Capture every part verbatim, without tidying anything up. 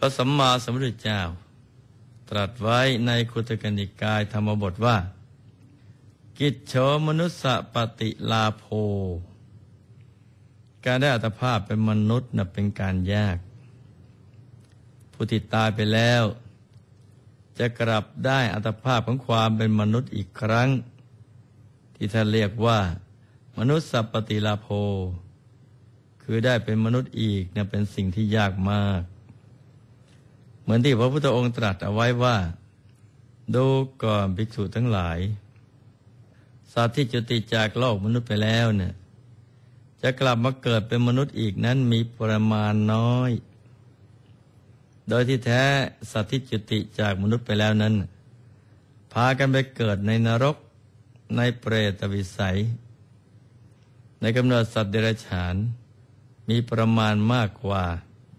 ระสัมมาสัมพุทธเจ้าตรัสไว้ในคุตกนิกายธรรมบทว่ากิจโฉมนุสสปฏิลาโภการได้อัตภาพเป็นมนุษย์น่ะเป็นการยากผู้ที่ตายไปแล้วจะกลับได้อัตภาพของความเป็นมนุษย์อีกครั้งที่ท่านเรียกว่ามนุสสปฏิลาโภคือได้เป็นมนุษย์อีกเนี่ยเป็นสิ่งที่ยากมากเหมือนที่พระพุทธองค์ตรัสเอาไว้ว่าดูก่อนภิกษุทั้งหลายสัตว์ที่จุติจากโลกมนุษย์ไปแล้วเนี่ยจะกลับมาเกิดเป็นมนุษย์อีกนั้นมีปริมาณน้อยโดยที่แท้สัตว์ที่จุติจากมนุษย์ไปแล้วนั้นพากันไปเกิดในนรกในเปรตวิสัยในกำเนิดสัตว์เดรัจฉานมีประมาณมากกว่า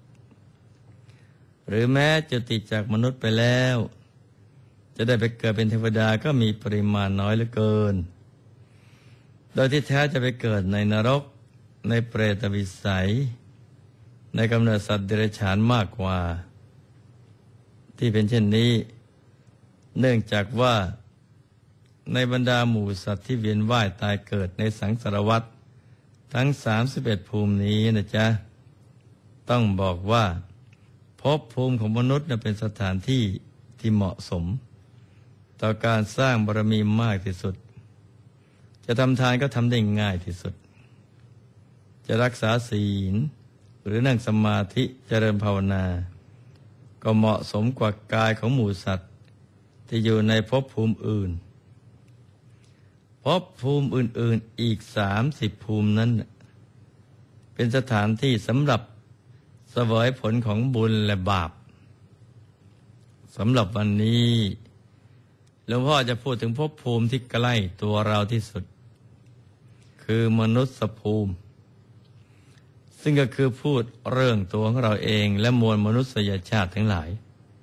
หรือแม้จุติจากมนุษย์ไปแล้วจะได้ไปเกิดเป็นเทวดาก็มีปริมาณน้อยเหลือเกินโดยที่แท้จะไปเกิดในนรกในเปรตวิสัยในกำเนิดสัตว์เดรัจฉานมากกว่าที่เป็นเช่นนี้เนื่องจากว่าในบรรดาหมู่สัตว์ที่เวียนว่ายตายเกิดในสังสารวัฏทั้งสามสิบเอ็ดภูมินี้นะจ๊ะต้องบอกว่าภพภูมิของมนุษย์เป็นสถานที่ที่เหมาะสมต่อการสร้างบารมีมากที่สุดจะทำทานก็ทำได้ง่ายที่สุดจะรักษาศีลหรือนั่งสมาธิเจริญภาวนาก็เหมาะสมกว่ากายของหมู่สัตว์ที่อยู่ในภพภูมิอื่นภพภูมิอื่นๆอีกสามสิบภูมินั้นเป็นสถานที่สำหรับเสวยผลของบุญและบาปสำหรับวันนี้หลวงพ่อจะพูดถึงภพภูมิที่ใกล้ตัวเราที่สุดคือมนุษย์ภูมิซึ่งก็คือพูดเรื่องตัวของเราเองและมวลมนุษยชาติทั้งหลาย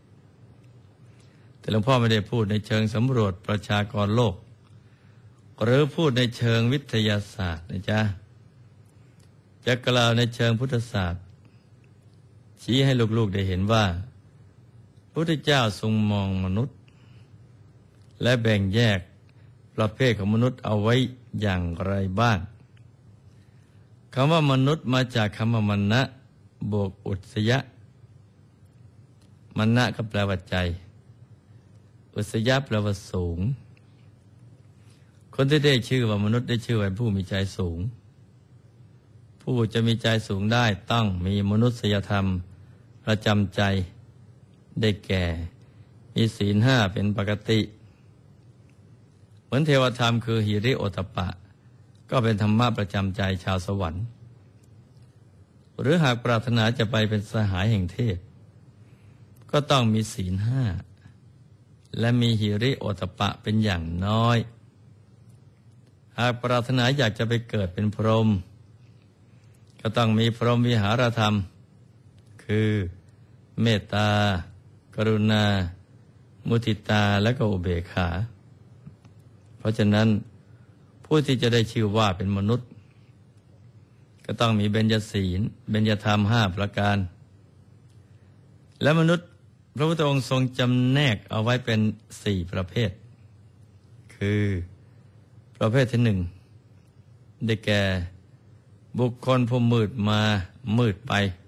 แต่หลวงพ่อไม่ได้พูดในเชิงสำรวจประชากรโลกหรือพูดในเชิงวิทยาศาสตร์นะจ๊ะจะกล่าวในเชิงพุทธศาสตร์ชี้ให้ลูกๆได้เห็นว่าพระพุทธเจ้าทรงมองมนุษย์และแบ่งแยกประเภทของมนุษย์เอาไว้อย่างไรบ้างคำว่ามนุษย์มาจากคำว่ามนะบวกอุตสยะมนะก็แปลว่าใจอุตสยะแปลว่าสูงคนที่ได้ชื่อว่ามนุษย์ได้ชื่อว่าผู้มีใจสูงผู้จะมีใจสูงได้ต้องมีมนุษยธรรมประจำใจได้แก่มีศีลห้าเป็นปกติเหมือนเทวธรรมคือหิริโอตตัปปะก็เป็นธรรมะประจำใจชาวสวรรค์หรือหากปรารถนาจะไปเป็นสหายแห่งเทพก็ต้องมีศีลห้าและมีหิริโอตตัปปะเป็นอย่างน้อยหากปรารถนาอยากจะไปเกิดเป็นพรหมก็ต้องมีพรหมวิหารธรรมคือเมตตากรุณามุทิตาและก็อุเบกขาเพราะฉะนั้นผู้ที่จะได้ชื่อว่าเป็นมนุษย์ก็ต้องมีเบญจศีลเบญจธรรมห้าประการและมนุษย์พระพุทธองค์ทรงจำแนกเอาไว้เป็นสี่ประเภทคือประเภทที่หนึ่งได้แก่บุคคลผู้มืดมามืดไป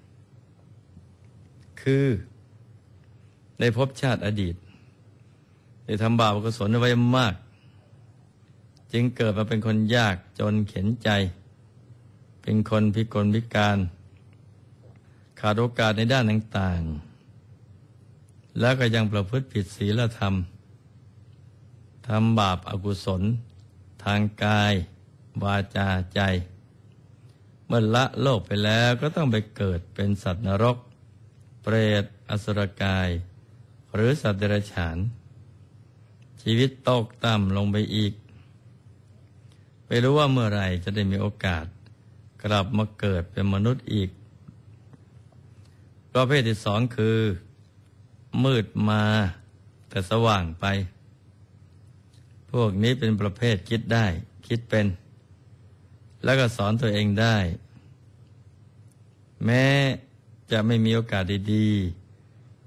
คือได้พบชาติอดีตได้ทำบาปอกุศลไว้มากจึงเกิดมาเป็นคนยากจนเข็ญใจเป็นคนพิกลพิการขาดโอกาสในด้านต่างๆแล้วก็ยังประพฤติผิดศีลธรรมทำบาปอกุศลทางกายวาจาใจเมื่อละโลกไปแล้วก็ต้องไปเกิดเป็นสัตว์นรกเปรตอสุรกายหรือสัตว์เดรัจฉานชีวิตตกต่ำลงไปอีกไม่รู้ว่าเมื่อไหร่จะได้มีโอกาสกลับมาเกิดเป็นมนุษย์อีกประเภทที่สองคือมืดมาแต่สว่างไปพวกนี้เป็นประเภทคิดได้คิดเป็นแล้วก็สอนตัวเองได้แม้จะไม่มีโอกาสดีๆ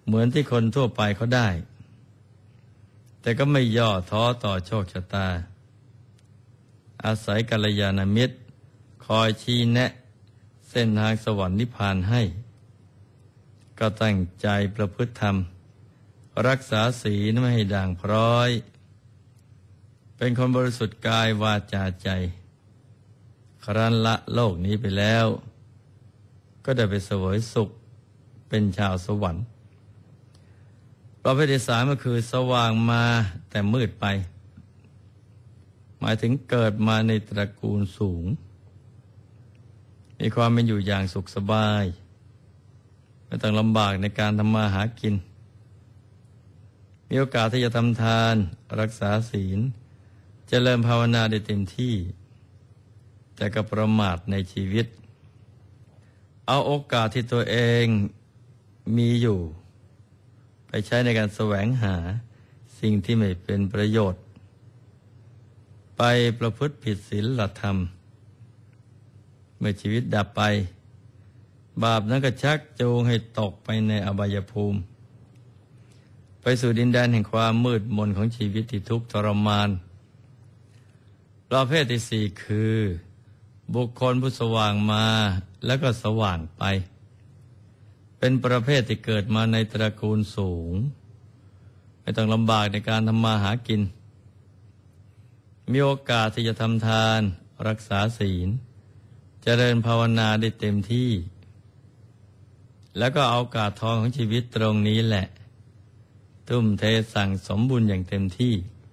เหมือนที่คนทั่วไปเขาได้แต่ก็ไม่ย่อท้อต่อโชคชะตาอาศัยกัลยาณมิตรคอยชี้แนะเส้นทางสวรรค์นิพพานให้ก็ตั้งใจประพฤติธรรมรักษาศีลไม่ให้ด่างพร้อยเป็นคนบริสุทธิ์กายวาจาใจครั้นละโลกนี้ไปแล้วก็ได้ไปเสวยสุขเป็นชาวสวรรค์ประเภทที่สามก็คือสว่างมาแต่มืดไปหมายถึงเกิดมาในตระกูลสูงมีความเป็นอยู่อย่างสุขสบายไม่ต้องลำบากในการทำมาหากินมีโอกาสที่จะทำทานรักษาศีลเจริญภาวนาได้เต็มที่แต่ก็ประมาทในชีวิตเอาโอกาสที่ตัวเองมีอยู่ไปใช้ในการแสวงหาสิ่งที่ไม่เป็นประโยชน์ไปประพฤติผิดศีลธรรมเมื่อชีวิตดับไปบาปนั้นก็ชักจูงให้ตกไปในอบายภูมิไปสู่ดินแดนแห่งความมืดมนของชีวิตที่ทุกข์ทรมานประเภทที่สี่คือบุคคลผู้สว่างมาแล้วก็สว่างไปเป็นประเภทที่เกิดมาในตระกูลสูงไม่ต้องลำบากในการทำมาหากินมีโอกาสที่จะทำทานรักษาศีลเจริญภาวนาได้เต็มที่แล้วก็เอาโอกาสทองของชีวิตตรงนี้แหละทุ่มเทสั่งสมบุญอย่างเต็มที่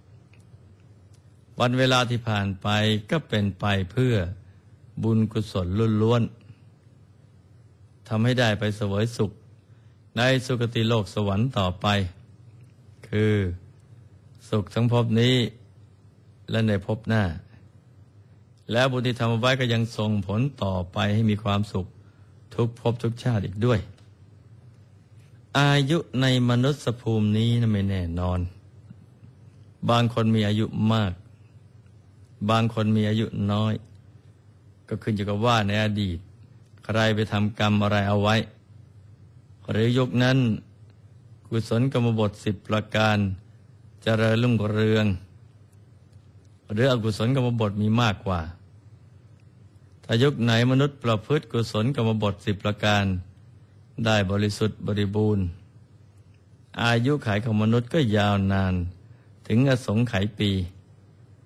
วันเวลาที่ผ่านไปก็เป็นไปเพื่อบุญกุศลล้วนๆทำให้ได้ไปเสวยสุขในสุคติโลกสวรรค์ต่อไปคือสุขทั้งภพนี้และในภพหน้าแล้วบุญที่ทำเอาไว้ก็ยังส่งผลต่อไปให้มีความสุขทุกภพทุกชาติอีกด้วยอายุในมนุษยภูมินี้นะไม่แน่นอนบางคนมีอายุมากบางคนมีอายุน้อยก็ขึ้นอยู่กับว่าในอดีตใครไปทำกรรมอะไรเอาไว้หรือยุคนั้นกุศลกรรมบทสิบประการเจริญรุ่งเรืองหรืออกุศลกรรมบทมีมากกว่าถ้ายุคไหนมนุษย์ประพฤติกุศลกรรมบทสิบประการได้บริสุทธิ์บริบูรณ์อายุขัยของมนุษย์ก็ยาวนานถึงอสงไขยปี